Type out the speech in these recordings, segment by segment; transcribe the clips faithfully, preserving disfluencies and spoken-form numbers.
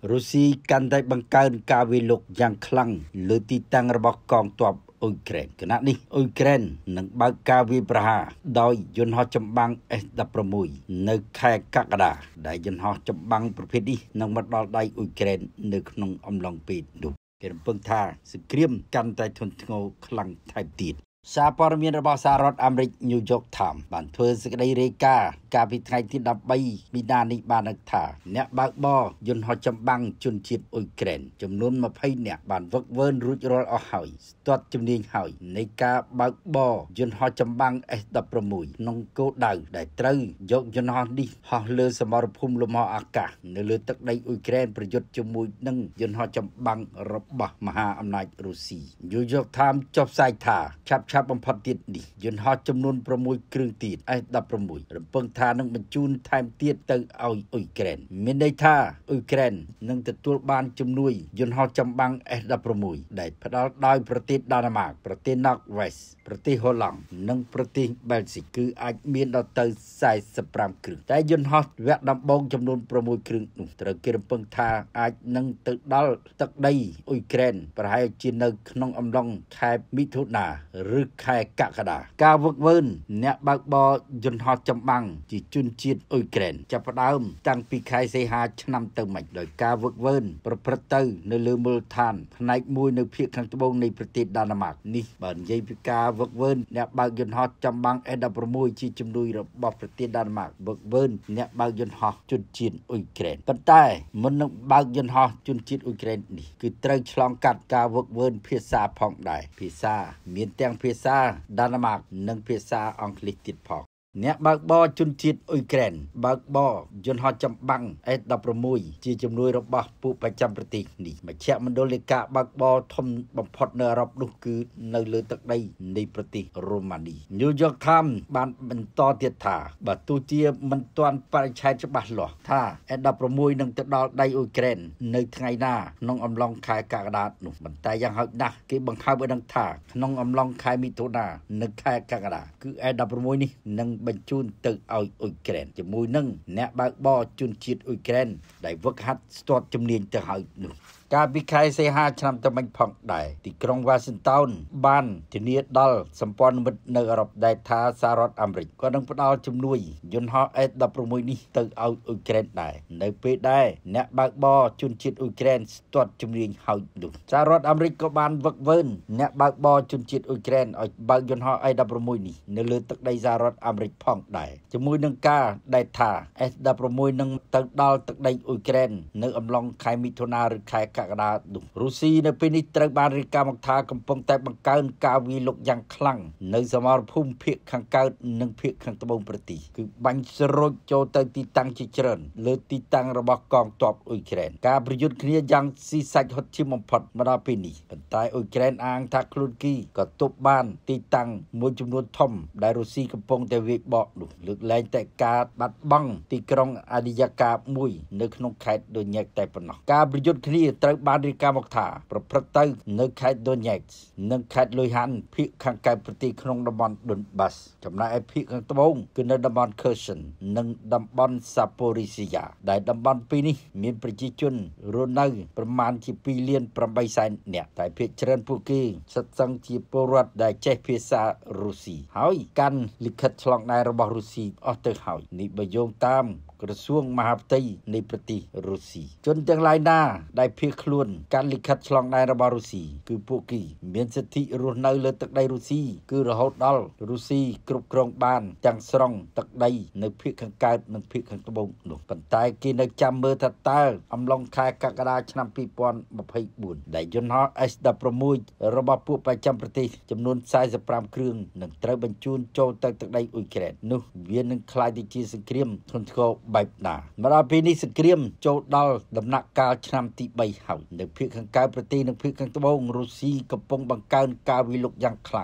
រុស្ស៊ីកាន់តែបង្កើនការវាយលុកយ៉ាងខ្លាំងលើទីតាំងរបស់កងទ័ពអ៊ុយក្រែនគណៈនេះអ៊ុយក្រែននឹងបើកការវាយប្រហារដោយយន្តហោះចម្បាំង เอส สิบหก នៅខែកក្កដាដែលយន្តហោះចម្បាំងប្រភេទនេះនឹងមកដល់ដៃអ៊ុយក្រែននៅក្នុងអំឡុងពេលនោះគេរំពឹងថាសង្គ្រាមកាន់តែធ្ងន់ធ្ងរខ្លាំងថែមទៀតសារព័ត៌មានរបស់សហរដ្ឋអាមេរិក New York Times បានធ្វើសេចក្តីរាយការណ៍កាលពីថ្ងៃទីដប់បីមីនានេះបានដឹងថាអ្នកបើកបរយន្តហោះចម្បាំងជនជាតិអ៊ុយក្រែនចំនួនยี่สิบនាក់បានវឹកវើរួចរាល់អស់ហើយស្ទាត់ជំនាញហើយនៃការបើកបរយន្តហោះចម្បាំង เอส สิบหก ក្នុងគោលដៅដែលត្រូវយកយន្តហោះនេះហោះលើសមរភូមិលំហអាកាសនៅលើទឹកដីអ៊ុយក្រែនប្រយុទ្ធជាមួយនឹងយន្តហោះចម្បាំងរបស់មហាអំណាចរុស្ស៊ី New York Times ចុះផ្សាយថាឆាប់ឆាប់បំផុតទៀតនេះយន្តហោះចំនួនsáuគ្រឿងទៀត เอส สิบหก រំពឹងថានឹងបញ្ជូនថែមទៀតទៅឲ្យអ៊ុយក្រែនមានន័យថាអ៊ុយក្រែននឹងទទួលបានជំនួយយន្តហោះចម្បាំង เอส สิบหก ដែលផ្ដល់ដោយប្រទេសដាណឺម៉ាកប្រទេសណ័រវេសប្រទេសហូឡង់និងប្រទេសបែលហ្សិកគឺអាចមានដល់ទៅสี่สิบห้าគ្រឿងតែយន្តហោះវគ្គដំបូងចំនួនsáuគ្រឿងនោះត្រូវគេរំពឹងថាអាចនឹងទៅដល់ទឹកដីអ៊ុយក្រែនប្រហែលជានៅក្នុងអំឡុងខែមិថុនាឬខែកក្កដាការវឹកវើអ្នកបើកបរយន្តហោះចម្បាំងជាជនជាតិអ៊ុយក្រែនចាប់ផ្ដើមតាំងពីខែសីហាឆ្នាំទៅមុខដោយការវឹកវើប្រព្រឹត្តទៅនៅលើមូលដ្ឋានផ្នែកមួយនៅភាគខាងត្បូងនៃប្រទេសដាណឺម៉ាកនេះបើនិយាយពីការវឹកវើអ្នកបើកយន្តហោះចម្បាំង เอส สิบหก ជាជំនួយរបស់ប្រទេសដាណឺម៉ាកវឹកវើអ្នកបើកយន្តហោះជនជាតិអ៊ុយក្រែនប៉ុន្តែមុននឹងបើកយន្តហោះជនជាតិអ៊ុយក្រែននេះគឺត្រូវឆ្លងកាត់ការវឹកវើភាសាផងដែរភាសាមានទាំងភាសាដាណឺម៉ាកនិងភាសាអង់គ្លេសទៀតផងអ្នកបើកបរជនជាតិអ៊ុយក្រែនបើកបរយន្តហោះចម្បាំង เอส สิบหก ជាជំនួយរបស់ពួកប្រចាំប្រទេសនេះមជ្ឈមណ្ឌលនៃការបើកបរធំបំផុតនៅអឺរ៉ុបនោះគឺនៅលើទឹកដីនៃប្រទេសរ៉ូម៉ានី New York Times បានបន្តទៀតថាបើទោះជាមិនទាន់បរិច្ឆេទច្បាស់លាស់ថា เอส สิบหก នឹងទៅដល់ដៃអ៊ុយក្រែននៅថ្ងៃណាក្នុងអំឡុងខែកក្កដានោះប៉ុន្តែយ៉ាងហោចណាស់គេបង្ហើបឲ្យដឹងថាក្នុងអំឡុងខែមិថុនានិងខែកក្កដាគឺ เอส สิบหก នេះនឹងបញ្ជូនទៅឲ្យអ៊ុយក្រែនជាមួយនឹងអ្នកបើកបរជនជាតិអ៊ុយក្រែនដែលវឹកហាត់ស្ទាត់ជំនាញទៅហើយនោះកាលពីខែសីហាឆ្នាំទៅមិញផងដែរទីក្រុងវ៉ាស៊ីនតោនបានធានាដល់សម្ព័ន្ធមិត្តនៅអឺរ៉ុបដែលថាសហរដ្ឋអាមេរិកក៏នឹងផ្ដល់ជំនួយយន្តហោះ เอส สิบหก នេះទៅឲ្យអ៊ុយក្រែនដែរនៅពេលដែលអ្នកបើកបរជនជាតិអ៊ុយក្រែនស្ទាត់ជំនាញហើយនោះសហរដ្ឋអាមេរិកក៏បានវឹកវើអ្នកបើកបរជនជាតិអ៊ុយក្រែនឲ្យបើកយន្តហោះ เอส สิบหก នេះនៅលើទឹកដីសហរដ្ឋអាមេរិកផងដែរជាមួយនឹងការដែលថា เอส สิบหก នឹងទៅដល់ទឹកដីអ៊ុយក្រែននៅអំឡុងខែមិថុនាឬខែកក្កដានោះរុស្ស៊ីនៅពេលនេះត្រូវបានរាយការណ៍មកថាកំពុងតែបង្កើនការវាយលុកយ៉ាងខ្លាំងនៅសមរភូមិភាគខាងកើតនិងភាគខាងត្បូងប្រទេសគឺបាញ់ស្រូចចូលទៅទីតាំងជាច្រើនលើទីតាំងរបស់កងទ័ពអ៊ុយក្រែនការប្រយុទ្ធគ្នាយ៉ាងស៊ីសាច់ហុតឈាមបំផុតមកដល់ពេលនេះប៉ុន្តែអ៊ុយក្រែនអាងថាខ្លួនគីក៏ទប់បានទីតាំងមួយចំនួនធំដែលរុស្ស៊ីកំពុងតែវាយបកនោះលើកលែងតែការបាត់បង់ទីក្រុងអាឌីយ៉ាកាមួយនៅក្នុងខេត្តដូញេកតែប៉ុណ្ណោះការប្រយុទ្ធគ្នាត្រូវបានរាយការណ៍មកថាប្រព្រឹត្តទៅនៅខេត្តដូញេកនិងខេត្តលុយហានភាគខាងកើតប្រទេសក្នុងតំបន់ដុនបាសចំណែកឯភាគខាងត្បូងគឺនៅតំបន់ខឺសិននិងតំបន់សាប៉ូរីស៊ីយ៉ាដែលតំបន់ពីរនេះមានប្រជាជនរស់នៅប្រមាណជាពីរលានប្រាំបីសែននាក់តែភាគច្រើនពួកគេសិតសឹងជាពលរដ្ឋដែលចេះភាសារុស្ស៊ីហើយកាន់លិខិតឆ្លងដែនរបស់រុស្ស៊ីអស់ទៅហើយនេះបើយោងតាមក្រសួងមហាផ្ទៃនៃប្រទេសរុស្ស៊ីជនទាំងឡាយណាដែលភៀសខ្លួនកាន់លិខិតឆ្លងដែនរបស់រុស្ស៊ីគឺពួកគេមានសិទ្ធិរស់នៅលើទឹកដីរុស្ស៊ីគឺរហូតដល់រុស្ស៊ីគ្រប់គ្រងបានទាំងស្រុងទឹកដីនៅភាគខាងកើតនិងភាគខាងត្បូងនោះប៉ុន្តែគេនៅចាំមើលថាតើអំឡុងខែកក្កដាឆ្នាំពីរពាន់ម្ភៃបួនដែលយន្តហោះ เอส สิบหก របស់ពួកប្រចាំប្រទេសចំនួនสี่สิบห้าគ្រឿងនឹងត្រូវបញ្ជូនចូលទៅទឹកដីអ៊ុយក្រែននោះវានឹងក្លាយទៅជាសង្គ្រាមធ្ងន់ធ្ងរបែបណាមកដល់ពេលនេះសង្គ្រាមចូលដល់ដំណាក់កាលឆ្នាំទីបីហើយនៅភាគខាងកើតប្រទេសនិងភាគខាងត្បូងរុស្ស៊ីកំពុងបង្កើនការវាយលុកយ៉ាងខ្លាំង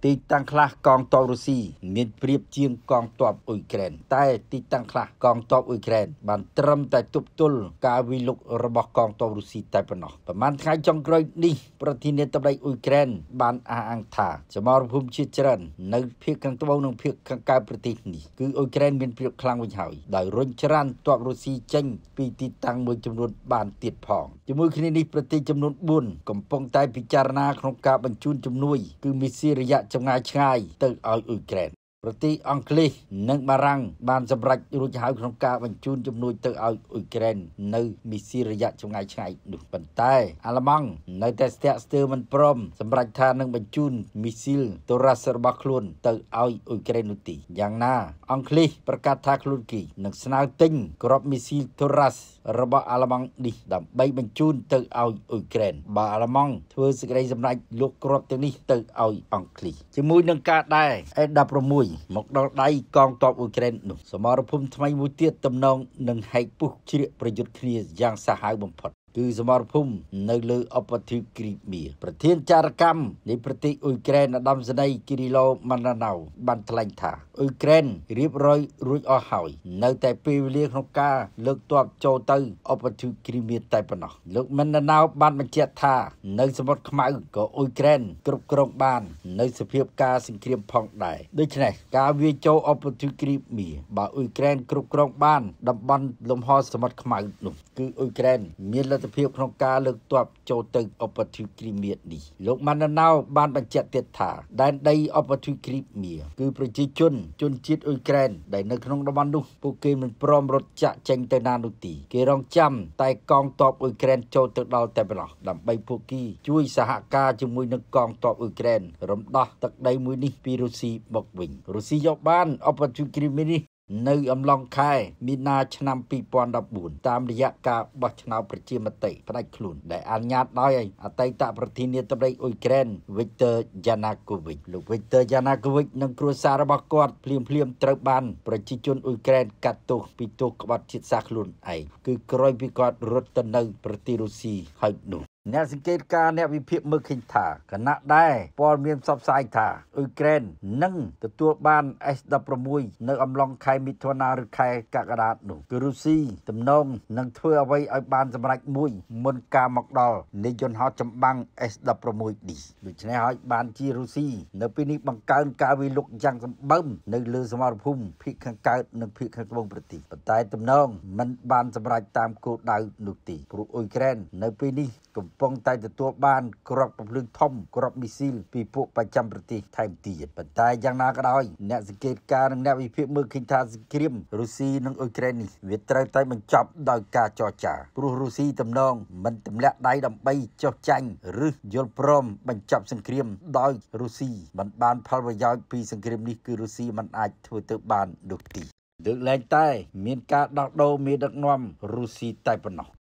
ទីតាំងខ្លះកងទ័ពរុស្ស៊ីមានប្រៀបជាងកងទ័ពអ៊ុយក្រែនតែទីតាំងខ្លះកងទ័ពអ៊ុយក្រែនបានត្រឹមតែទប់ទល់ការវាយលុករបស់កងទ័ពរុស្ស៊ីតែប៉ុណ្ណោះប្រហែលថ្ងៃចុងក្រោយនេះប្រធានាធិបតីអ៊ុយក្រែនបានអះអាងថាសមរភូមិជាច្រើននៅភាគខាងត្បូងនិងភាគខាងកើតប្រទេសនេះគឺអ៊ុយក្រែនមានប្រៀបខ្លាំងវិញហើយដោយរុញច្រានទ័ពរុស្ស៊ីចេញពីទីតាំងមួយចំនួនបានទៀតផងជាមួយគ្នានេះប្រទេសចំនួនបួនកំពុងតែពិចារណាក្នុងការបញ្ជូនជំនួយគឺមីស៊ីលរយៈចម្ងាយឆ្ងាយទៅឲ្យអ៊ុយក្រែនប្រទេសអង់គ្លេសនិងបារាំងបានសម្រេចរួចហើយក្នុងការបញ្ជូនជំនួយទៅឲ្យអ៊ុយក្រែននៅមីស៊ីលរយៈចម្ងាយឆ្ងាយនោះប៉ុន្តែអាល្លឺម៉ង់នៅតែស្ទាក់ស្ទើរមិនព្រមសម្រេចថានឹងបញ្ជូនមីស៊ីលតូរ៉ាសរបស់ខ្លួនទៅឲ្យអ៊ុយក្រែននោះទេយ៉ាងណាអង់គ្លេសប្រកាសថាខ្លួនគេនឹងស្នើទិញគ្រាប់មីស៊ីលតូរ៉ាសរបស់អាល្លឺម៉ង់នេះដើម្បីបញ្ជូនទៅឲ្យអ៊ុយក្រែនបើអាល្លឺម៉ង់ធ្វើសេចក្តីសម្រេចលោកគ្រាប់ទាំងនេះទៅឲ្យអង់គ្លេសជាមួយនឹងការដែរ អេ ដប់ប្រាំមួយ មកដល់ដៃកងទ័ពអ៊ុយក្រែននោះសមរភូមិថ្មីមួយទៀតទំនងនឹងហែកពុះជ្រៀកប្រយុទ្ធគ្នាយ៉ាងសាហាវបំផុតគឺសមរភូមិនៅលើអបទ្វីបគ្រីមៀប្រធានចារកម្មនៃប្រទេសអ៊ុយក្រែនឧត្តមសេនីយ៍គីរីឡូម៉ាណាណៅបានថ្លែងថាអ៊ុយក្រែនរៀបរយរួចអស់ហើយនៅតែពេលវេលាក្នុងការលើកទ័ពចូលទៅអបទ្វីបគ្រីមៀតែប៉ុណ្ណោះលោកម៉ាណាណៅបានបញ្ជាក់ថានៅសមុទ្រខ្មៅក៏អ៊ុយក្រែនគ្រប់គ្រងបាននៅសភាពការសង្គ្រាមផងដែរដូច្នេះការវាយចូលអបទ្វីបគ្រីមៀបើអ៊ុយក្រែនគ្រប់គ្រងបានតំបន់លំហសមុទ្រខ្មៅនោះគឺអ៊ុយក្រែនមានលទ្ធភាពក្នុងការលើកទ័ពចូលទៅអបទ្វីបគ្រីមៀនេះលោកម៉ាណាណៅបានបញ្ជាក់ទៀតថាដែនដីអបទ្វីបគ្រីមៀគឺប្រជាជនជនជាតិអ៊ុយក្រែនដែលនៅក្នុងតំបន់នោះពួកគេមិនព្រមរត់ចាក់ចេញទៅណានោះទេគេរងចាំតែកងទ័ពអ៊ុយក្រែនចូលទៅដល់តែប៉ុណ្ណោះដើម្បីពួកគេជួយសហការជាមួយនឹងកងទ័ពអ៊ុយក្រែនរំដោះទឹកដីមួយនេះពីរុស្ស៊ីមកវិញរុស្ស៊ីយកបានអបទ្វីបគ្រីមៀនេះនៅអំឡុងខែមីនាឆ្នាំពីរពាន់ដប់បួនតាមរយៈការបោះឆ្នោតប្រជាមតិផ្ដាច់ខ្លួនដែលអនុញ្ញាតដោយអតីតប្រធានាធិបតីអ៊ុយក្រែន Viktor Yanukovych លោក Viktor Yanukovych និងគ្រួសាររបស់គាត់ភ្លាមៗត្រូវបានប្រជាជនអ៊ុយក្រែនកាត់ទោសពីទោសក្បត់ជាតិសាសន៍ខ្លួនឯងគឺក្រោយពីគាត់រត់ទៅនៅប្រទេសរុស្ស៊ីហើយនោះអ្នកសង្កេតការណ៍អ្នកវិភាគមើលឃើញថាគណៈដែរព័ត៌មានផ្សព្វផ្សាយថាអ៊ុយក្រែននឹងទទួលបាន អេស ដប់ប្រាំមួយ នៅអំឡុងខែមិថុនាឬខែកក្កដានោះគឺរុស្ស៊ីទំនងនឹងធ្វើអ្វីឲ្យបានសម្រេចមួយមុនការមកដល់នៃយន្តហោះចម្បាំង អេស ដប់ប្រាំមួយ នេះដូច្នេះហើយបានជារុស្ស៊ីនៅពេលនេះបង្កើនការវាយលុកយ៉ាងសម្បើមនៅលើសមរភូមិភាគខាងកើតនិងភាគខាងត្បូងប្រទេសប៉ុន្តែទំនងមិនបានសម្រេចតាមគោលដៅនោះទេព្រោះអ៊ុយក្រែននៅពេលនេះកំពុងតែទទួលបានគ្រាប់ពន្លឺធំគ្រាប់មីស៊ីលពីពួកប្រចាំប្រទេសថែមទៀតប៉ុន្តែយ៉ាងណាក៏ដោយអ្នកសង្កេតការណ៍និងអ្នកវិភាគមើលឃើញថាសង្គ្រាមរុស្ស៊ីនិងអ៊ុយក្រែននេះវាត្រូវតែបញ្ចប់ដោយការចរចាព្រោះរុស្ស៊ីទំនងមិនទម្លាក់ដៃដើម្បីចុះចាញ់ឬយល់ព្រមបញ្ចប់សង្គ្រាមដោយរុស្ស៊ីមិនបានផលប្រយោជន៍ពីសង្គ្រាមនេះគឺរុស្ស៊ីមិនអាចធ្វើទៅបាននោះទេលើកលែងតែមានការដោះដូរមេដឹកនាំរុស្ស៊ីតែប៉ុណ្ណោះ